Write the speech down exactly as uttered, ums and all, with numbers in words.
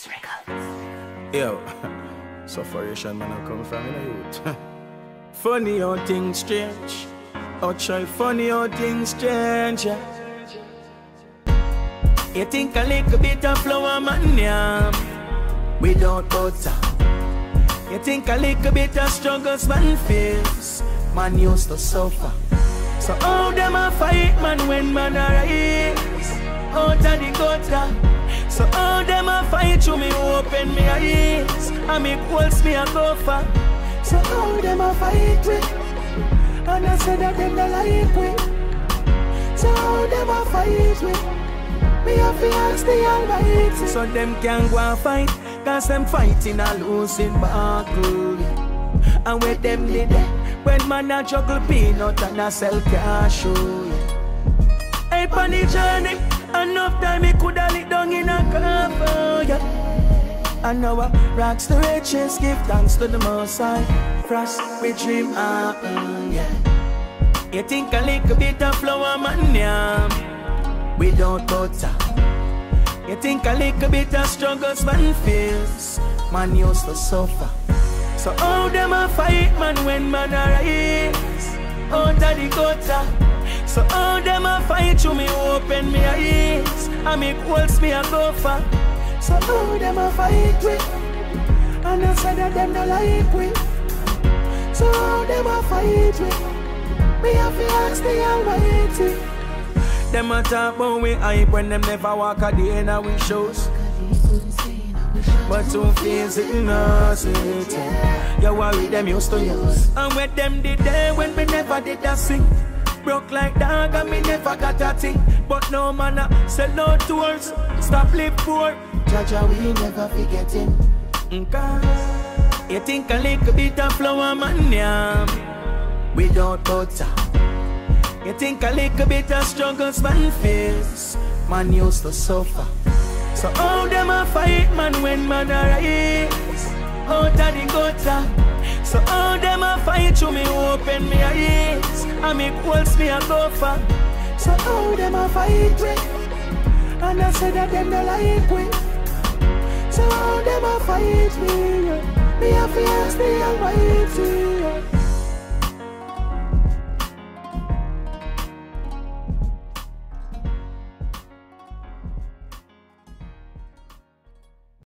Beats Records. Yo, sufferation man I come from in a youth. Funny how things change. Oh try funny how things change. Yeah. You think a little bit of flour man yam without butter. You think a little bit of struggles man feels, man used to suffer. So how them a fight man when man arise out of the gutter? So how them a fight to me open me eyes and me calls me a gopher? So how them a fight with and I said that them not like we. So how them a fight with me have to ask the Almighty. So them can go and fight, cause them fighting a losing battle. And with them did that, when man a juggle peanut and a sell cash. Hey, on the journey, enough time he coulda lit down in a cover, yeah. And now I rocks the riches, give thanks to the Most High. Frost, we dream happen, yeah. You think a little bit of flour man yam without butter. You think a little bit of struggles man feels, man used to suffer. So how them a fight man when man arise out of the gutter? So how them a fight to me open me eyes and me calls me a gopher? So how them a fight with and I said that them not like we. So how them a fight with me have to ask the Almighty. Them a talk about we hype when them never walk a day in our shows. But two face it innocent. You worry them used to use. And with them did they when we never did a sing. Broke like dog and me never got a thing. But no man a sell no tours. Stop live poor. Jaja we never forget him. Mm-hmm. You think a little bit of flour man yam without butter. You think a little bit of struggles man feels, man used to suffer. So how them a fight man when man arise out of the gutter? So how them a fight to me open me eyes and me calls me a gopher? So how them a fight with and I said that them not like we. So how them a fight me? Me have to ask the Almighty.